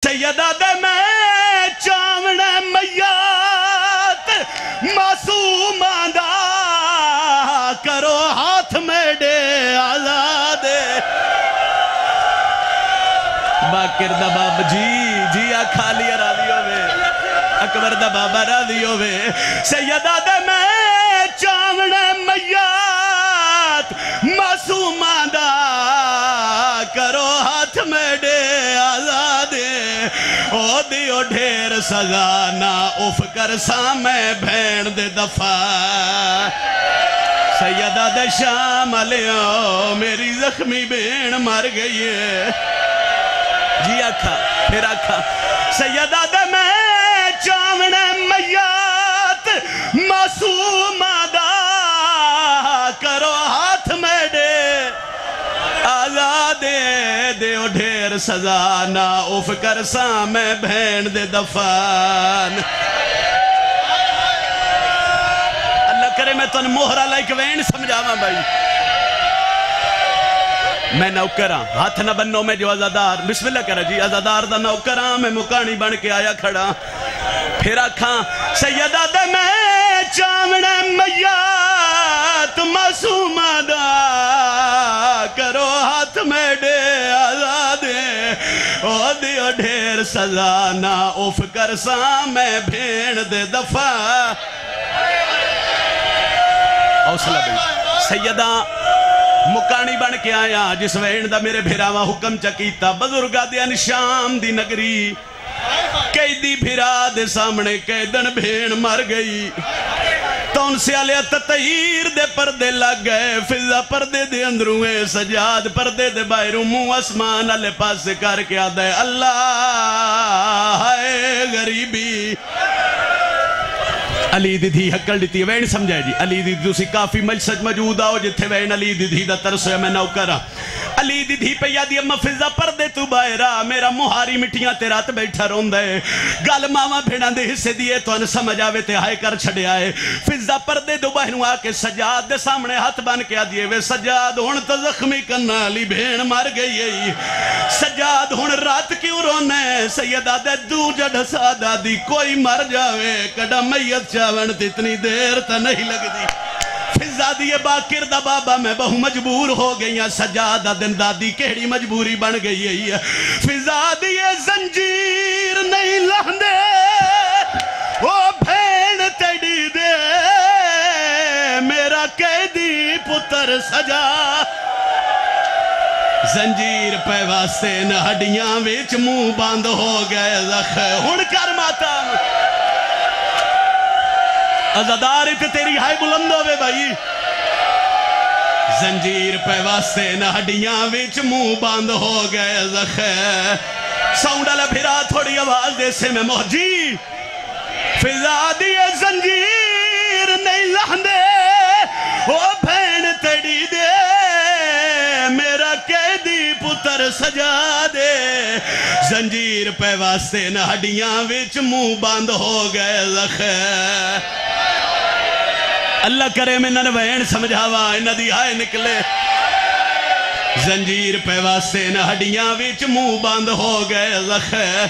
سیدہ دے میں چاونے میات معصوماں دا کرو ہاتھ میڈے آزادے باقر دا باب جی آکھالی راضی ہوئے اکبر دا بابا راضی ہوئے سیدہ دے میں چاونے میات معصوماں دا کرو ہاتھ میڈے آزادے او دیو ڈھیر سزا نا اف کر سامے بھین دے دفع سیدہ دے شام علیہ میری زخمی بین مر گئی ہے جی آکھا پھر آکھا سیدہ دے میں چاونے میات معصوم دا کرو ہاتھ میڈے آزادے دیو ڈھیر سزا نا اف کر سامے بھین دے دفان اللہ کرے میں تن مہرہ لائک وین سمجھاواں بھائی میں نوکراں ہاتھ نہ بنو میں جو ازادار بسم اللہ کرا جی ازادار دا نوکراں میں مکانی بن کے آیا کھڑا پھر آکھاں سیدہ دے میں چاونے میات معصوم دا کرو ہاتھ میڈے آزادے او دیو ڈھیر سزا نا اف کر سامے بھین دے دفع حوصلہ بھی سیدہ مکانی بن کے آیا جس وین دا میرے بھیراوہ حکم چکیتا بزرگا دیان شام دی نگری قیدی بھیرا دے سامنے قیدن بھین مر گئی تو ان سے علیہ تطہیر دے پردے لگ گئے فضا پردے دے اندروے سجاد پردے دے باہروں منہ اسمان علیہ پاس سے کر کے آدھے اللہ ہے غریبی علی دی دھی حکل دیتی ہے وین سمجھائے جی علی دی دوسی کافی مجلس موجود آؤ جتھے وین علی دی دھی دا ترسوے میں نوکرہ علی دی دھی پہ یادی اما فضا پردے تو باہرہ میرا مہاری مٹیاں تیرات بیٹھا رون دے گال ماما بھیڑاں دے حصے دیئے تو ان سمجھ آوے تے ہائے کر چھڑے آئے فضا پردے دو باہروں آکے سجاد دے سامنے ہاتھ بان کے آدھیے وے سجاد ہون تو زخمی کرنا علی بھیڑ مار گئی ہے سجاد ہون رات کیوں رونے سیدہ دے دو جڑ سادہ دی کوئی مر جاوے کڑا میت چاون اتنی دیر تا نہیں لگ دی فضا دیئے باقر دا بابا میں بہو مجبور ہو گئی ہیں سجادہ دن دادی کہڑی مجبوری بن گئی ہے فضا دیئے زنجیر نہیں لہندے وہ بھین تیڑی دے میرا قیدی پتر سجا زنجیر پہ واسطے نہ ہڈیاں ویچ منہ باندھ ہو گئے زخم ہن کر ماتا ازاداری تے تیری ہائی بلند ہوئے بھائی زنجیر پہ واسطے نہ ہڈیاں ویچ منہ باندھ ہو گئے زخم ساؤنڈ علا بھیرا تھوڑی آواز دے سے میں موجی فضا دیئے زنجیر نہیں لہندے وہ بھین تیڑی دے میرا قیدی پتر سجا دے زنجیر پہ واسطے نہ ہڈیاں ویچ منہ باندھ ہو گئے زخم اللہ کرے میں نہ وین سمجھاوا انہ دی آئے نکلے زنجیر پہ واسطے نہ ہڈیاں ویچ منہ باندھ ہو گئے زخم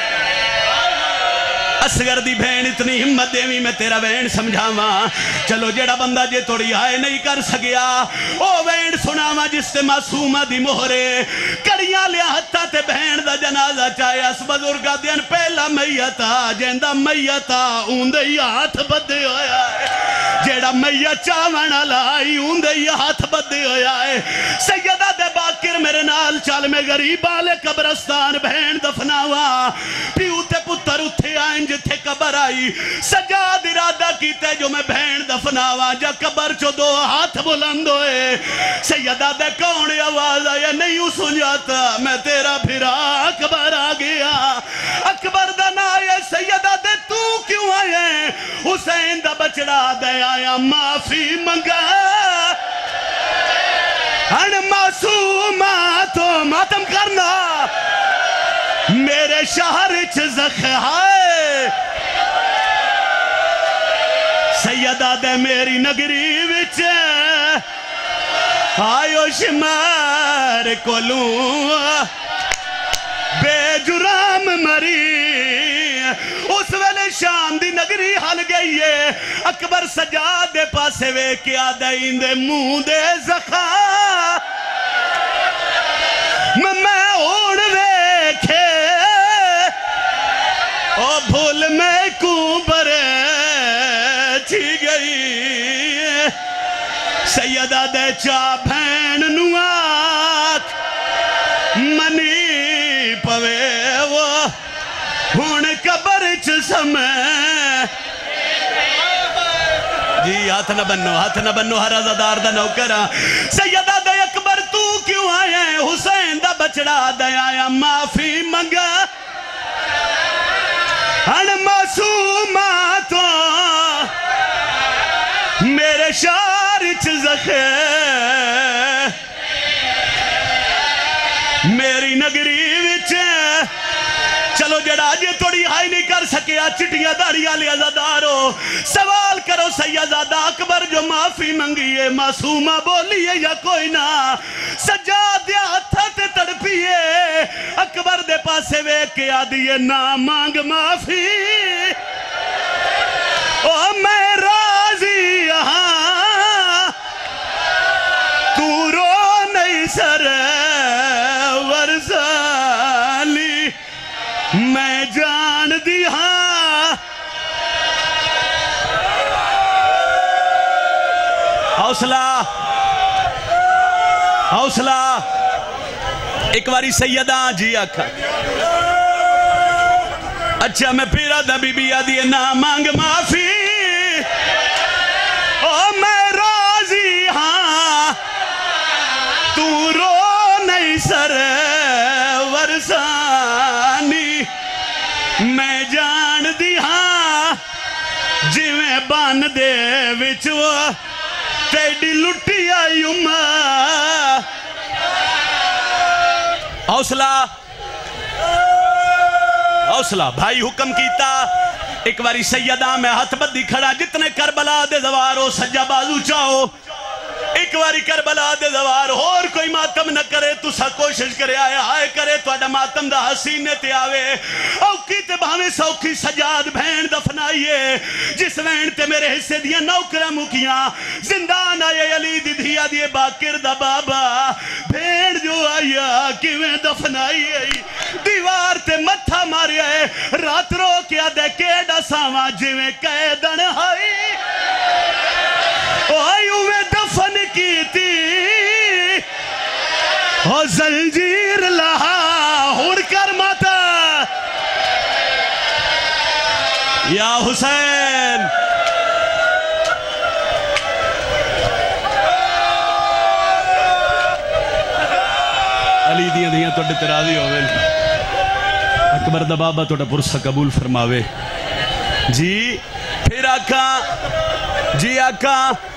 اسگر دی بھین اتنی ہمت دیوی میں تیرا وین سمجھاوا چلو جیڑا بندہ جے توڑی آئے نہیں کر سکیا او وین سناوا جس تے معصومہ دی مہرے کڑیاں لیا ہتھا تے بھین دا جنازہ چاہے اس بزرگا دین پہلا میتا جیندہ میتا اوندے ہاتھ بدے ہویا ہے جیڑا میت چاونا لائی اوندے ہاتھ بدے ہویا ہے سیدہ دے باقر میرے نال چال میں غریب آلے قبرستان بھین دفناوا پیو تے پتر اتھے آئیں جتھے قبر آئی سجاد ارادہ کیتے جو میں بھین دفناوا جا قبر چو دو ہاتھ بلند ہوئے سیدہ دے کون آواز آیا نہیں سنجاتا میں تیرا پھرا اکبر آ گیا اکبر دا نائے سیدہ دے تو کیوں آئے حسین دا بچڑا دے آیا معافی منگا ان معصومہ تو ماتم کرنا میرے شہر چزخ ہے سیدہ دے میری نگری وچ آئیو شمار کولوں بے جرام برادری ہل گئی ہے اکبر سجاد دے پاسے وے کے آدھے اندے منہ دے زخا میں اوڑ ویکھے او بھول میں کو برے تھی گئی سیدہ دے چا بھین نوات منی پوے وہ ہون قبر چسمے جی ہاتھ نہ بنو ہر ازادار دا نوکرہ سیدہ دے اکبر تو کیوں آیا ہے حسین دا بچڑا دے آیا معافی منگا ان معصوماتوں میرے شارچ زخے میری نگری وچے چلو جڑا جے توڑی ہائی نہیں کر سکیا چٹیاں داڑیاں لے ازادارو سوال کرو سیدہ اکبر جو معافی منگیے معصومہ بولیے یا کوئی نہ سجاد دیا ہتھت تڑپیے اکبر دے پاسے وے کے آدھیے نہ مانگ معافی او میں راضی یہاں تو رو نہیں سر ورزالی میں جان دی ہاں حوصلہ ایک باری سیدہ جی آکھا اچھا میں پیرا دا بی بی آدھی نہ مانگ معافی او میں راضی ہاں تو رو نہیں سر ورسانی میں جان دی ہاں جی میں بان دے وچ وہ تیڑی لٹی آئی حوصلہ بھائی حکم کیتا ایک باری سیدہ میں ہاتھ بدی کھڑا جتنے کربلا دے دوارو سجا بازو چاہو ایک باری کربلا دے دوار اور کوئی ماتم نہ کرے تو سا کوشش کرے آئے کرے تو اڈا ماتم دا حسینے تے آوے اوکی تے بھاوے سوکی سجاد بھین دفنائیے جس وین تے میرے حصے دیا نوکرہ مکیاں زندان آئے علی دی دھیا دیے باکر دا بابا بھین جو آیا کیویں دفنائیے دیوار تے متھا ماریا ہے رات رو کیا دے کیڑا ساواں جویں قیدن ہائی اوے دفن کی تھی او زنجیر لہا ہڑ کر ماتا یا حسین علی دیاں دیاں توڑے تراضی ہوئے اکبر دا بابا توڑا پرسہ قبول فرماوے جی پھر آقا جی آقا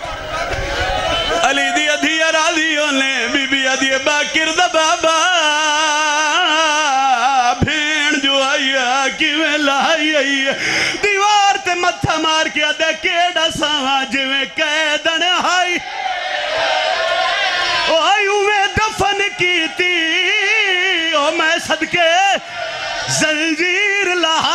علی دی ادھی راضی ہونے بی بی ادھی باکر دا بابا بھین جو آیا کیویں لائی آئی دیوار تے متھا مار کے آدھے کیڑا ساواں جویں قیدن ہائی او آئیو میں دفن کی تھی او میں صدقے زنجیر لہا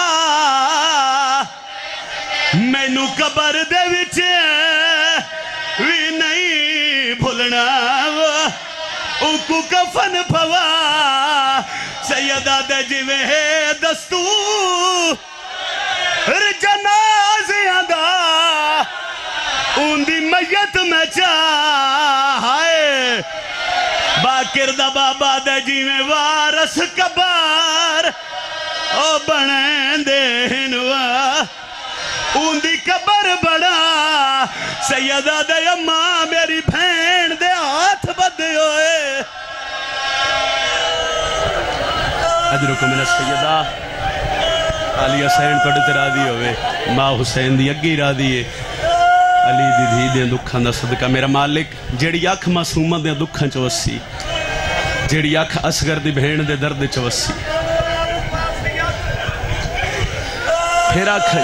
میں نو قبر دے وچے وی نہیں بھولنا اوکو کفن پھوا سیدہ دے جویں ہے دستور جنازیاں دا ان دی میت میں چاہائے باکر دا بابا دے جویں وارس کبار او بنیں دینوا ان دی قبر بڑا سیدہ دے اماں میری بھین دے ہاتھ بدے ہوئے اجرکم من السیدہ علی حسین توڑے تے راضی ہوئے ماں حسین دی اگی راضی ہے علی دی دھی دیں دکھاں دا صدقہ میرا مالک جیڑی اکھ معصومہ دیں دکھاں چوسی جیڑی اکھ اصغر دی بھین دے درد چوسی پھر آکھائی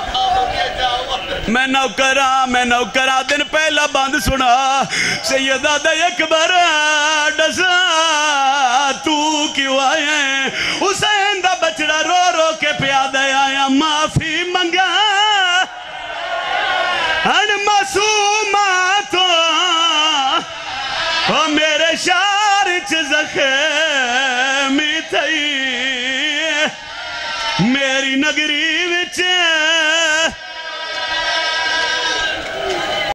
میں نوکرہ دن پہلا باندھ سنا سیدہ دے اکبر ڈسا تو کیوں آئے ہیں حسین دا بچڑا رو رو کے پیادہ آیا معافی منگا میری نگری وچ